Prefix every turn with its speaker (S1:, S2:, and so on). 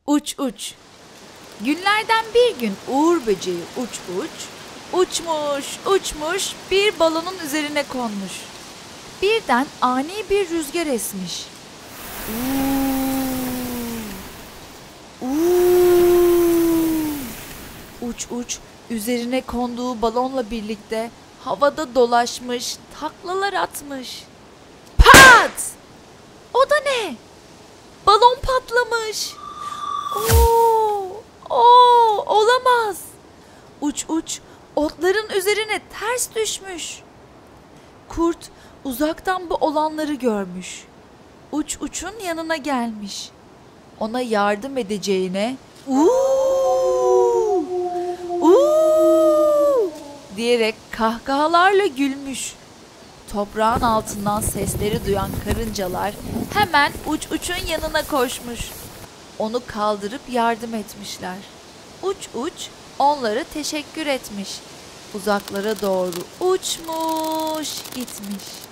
S1: Uç uç. Günlerden bir gün Uğur böceği uç uç, uçmuş uçmuş bir balonun üzerine konmuş. Birden ani bir rüzgar esmiş. Uuu, uuu. Uç uç üzerine konduğu balonla birlikte havada dolaşmış, taklalar atmış. Pat! O da ne? Balon patlamış. Olamaz. Uç uç otların üzerine ters düşmüş. Kurt uzaktan bu olanları görmüş. Uç uçun yanına gelmiş. Ona yardım edeceğine uuu, uuu diyerek kahkahalarla gülmüş. Toprağın altından sesleri duyan karıncalar hemen uç uçun yanına koşmuş. Onu kaldırıp yardım etmişler. Uç uç onlara teşekkür etmiş. Uzaklara doğru uçmuş gitmiş.